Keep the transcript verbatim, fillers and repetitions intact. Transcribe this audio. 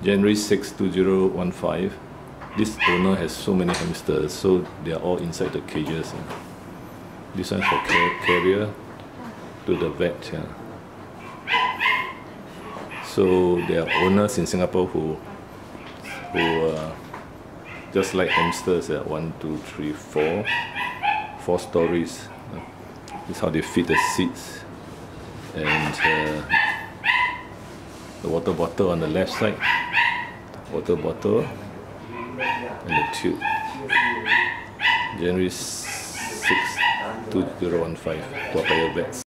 January sixth two thousand fifteen. This owner has so many hamsters, so they are all inside the cages. Yeah. This one is for car carrier to the vet. Yeah. So there are owners in Singapore who who uh, just like hamsters. Yeah. One, two, three, four, four stories. Uh, this is how they feed the seeds, and uh, the water bottle on the left side. Water bottle and the tube. January sixth two thousand fifteen. Toa Payoh Vets.